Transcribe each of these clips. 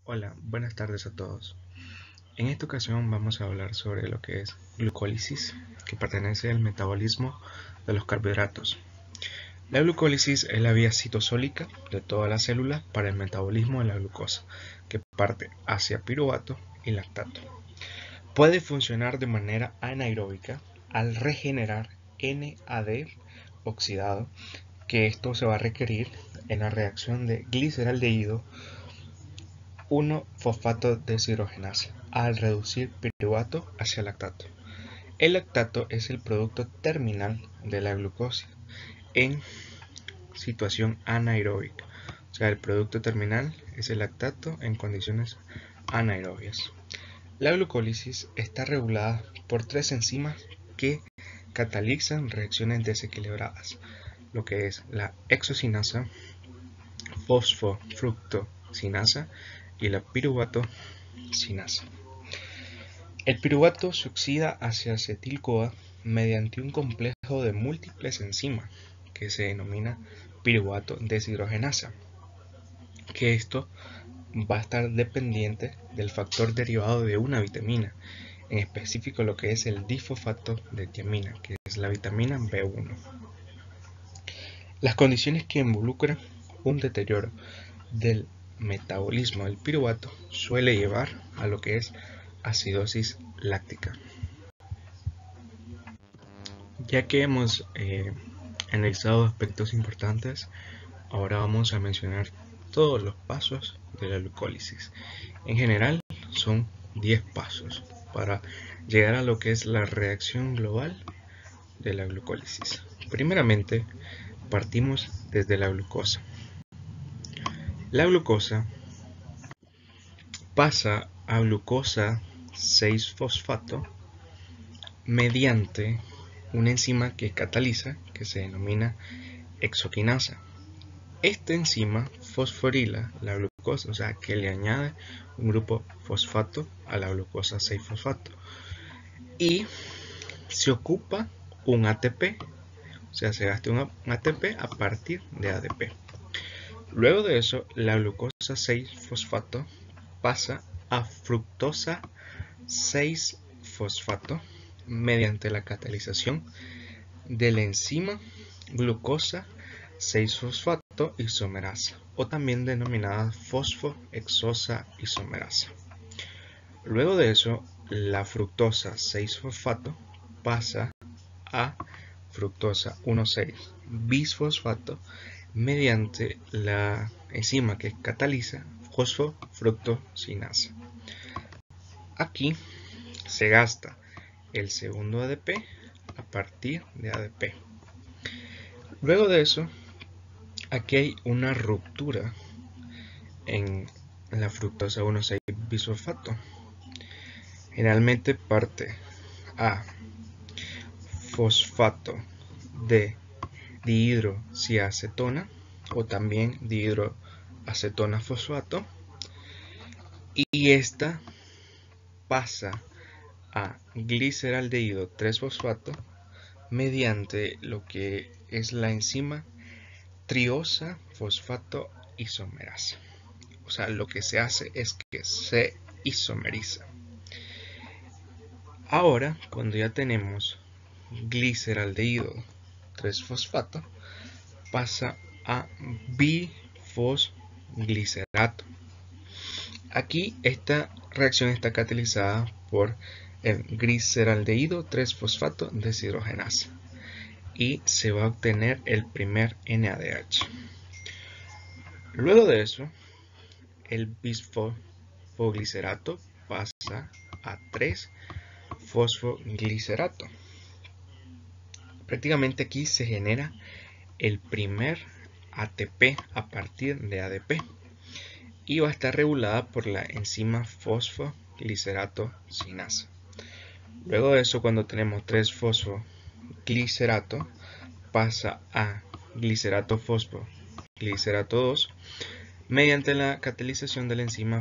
Hola, buenas tardes a todos. En esta ocasión vamos a hablar sobre lo que es glucólisis, que pertenece al metabolismo de los carbohidratos. La glucólisis es la vía citosólica de todas las células para el metabolismo de la glucosa, que parte hacia piruvato y lactato. Puede funcionar de manera anaeróbica al regenerar NAD oxidado, que esto se va a requerir en la reacción de gliceraldehído 1-fosfato deshidrogenasa al reducir piruvato hacia lactato. El lactato es el producto terminal de la glucosa en situación anaeróbica. O sea, el producto terminal es el lactato en condiciones anaerobias. La glucólisis está regulada por tres enzimas que catalizan reacciones desequilibradas, lo que es la hexocinasa, fosfofructosinasa y la piruvato-sinasa. El piruvato se oxida hacia acetil-CoA mediante un complejo de múltiples enzimas que se denomina piruvato deshidrogenasa, que esto va a estar dependiente del factor derivado de una vitamina, en específico lo que es el difosfato de tiamina, que es la vitamina B1. Las condiciones que involucran un deterioro del metabolismo del piruvato suele llevar a lo que es acidosis láctica. Ya que hemos analizado aspectos importantes, ahora vamos a mencionar todos los pasos de la glucólisis. En general son 10 pasos para llegar a lo que es la reacción global de la glucólisis. Primeramente, partimos desde la glucosa. La glucosa pasa a glucosa 6-fosfato mediante una enzima que cataliza, que se denomina hexoquinasa. Esta enzima fosforila la glucosa, o sea que le añade un grupo fosfato a la glucosa 6-fosfato y se ocupa un ATP, o sea se gasta un ATP a partir de ADP. Luego de eso, la glucosa 6-fosfato pasa a fructosa 6-fosfato mediante la catalización de la enzima glucosa 6-fosfato isomerasa, o también denominada fosfohexosa isomerasa. Luego de eso, la fructosa 6-fosfato pasa a fructosa 1,6-bisfosfato mediante la enzima que cataliza fosfofructosinasa. Aquí se gasta el segundo ADP a partir de ADP. Luego de eso, aquí hay una ruptura en la fructosa 1,6-bisfosfato. Generalmente parte a fosfato de dihidroxiacetona o también dihidroacetona fosfato, y esta pasa a gliceraldehído 3-fosfato mediante lo que es la enzima triosa fosfato isomerasa. O sea, lo que se hace es que se isomeriza. Ahora, cuando ya tenemos gliceraldehído 3-fosfato, pasa a bifosglicerato. Aquí esta reacción está catalizada por el gliceraldehído 3-fosfato deshidrogenasa y se va a obtener el primer NADH. Luego de eso, el bisfosfoglicerato pasa a 3-fosfoglicerato. Prácticamente aquí se genera el primer ATP a partir de ADP y va a estar regulada por la enzima fosfoglicerato sinasa. Luego de eso, cuando tenemos 3-fosfoglicerato, pasa a glicerato fosfoglicerato 2 mediante la catalización de la enzima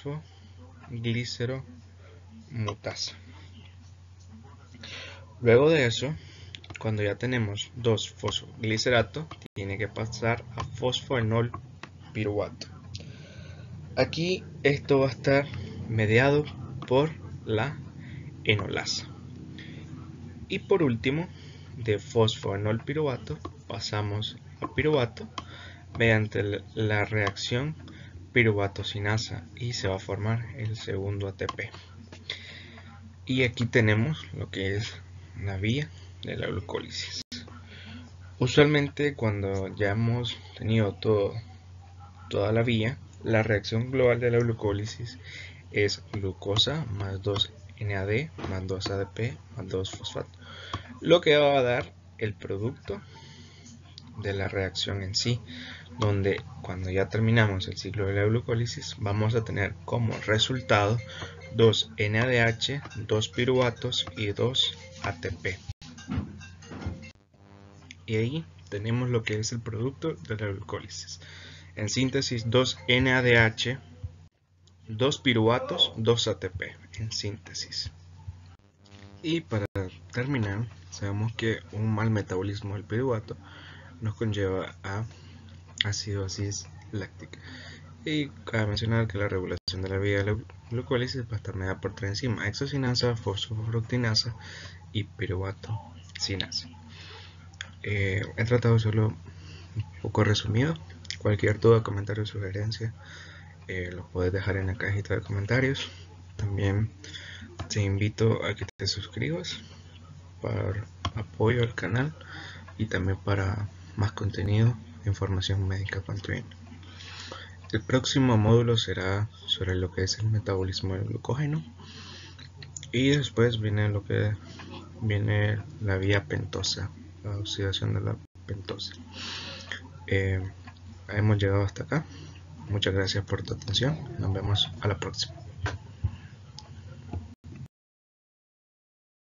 fosfogliceromutasa. Luego de eso, cuando ya tenemos 2-fosfoglicerato, tiene que pasar a fosfoenol piruvato. Aquí esto va a estar mediado por la enolasa. Y por último, de fosfoenol piruvato pasamos a piruvato mediante la reacción piruvato-sinasa y se va a formar el segundo ATP. Y aquí tenemos lo que es la vía de la glucólisis. Usualmente cuando ya hemos tenido toda la vía, la reacción global de la glucólisis es glucosa más 2 NAD más 2 ADP más 2 fosfato, lo que va a dar el producto de la reacción en sí, donde cuando ya terminamos el ciclo de la glucólisis vamos a tener como resultado 2 NADH, 2 piruvatos y 2 ATP. Y ahí tenemos lo que es el producto de la glucólisis. En síntesis, 2 NADH, 2 piruvatos, 2 ATP. En síntesis. Y para terminar, sabemos que un mal metabolismo del piruvato nos conlleva a acidosis láctica. Y cabe mencionar que la regulación de la vía de la glucólisis va a estar mediada por tres enzimas: hexocinasa, fosfofructinasa y piruvato sinasa. He tratado de hacerlo un poco resumido. Cualquier duda, comentario o sugerencia lo puedes dejar en la cajita de comentarios. También te invito a que te suscribas para apoyo al canal y también para más contenido de información médica continuada. El próximo módulo será sobre lo que es el metabolismo del glucógeno y después viene la vía pentosa, la oxidación de la pentosa. Hemos llegado hasta acá. Muchas gracias por tu atención. Nos vemos a la próxima.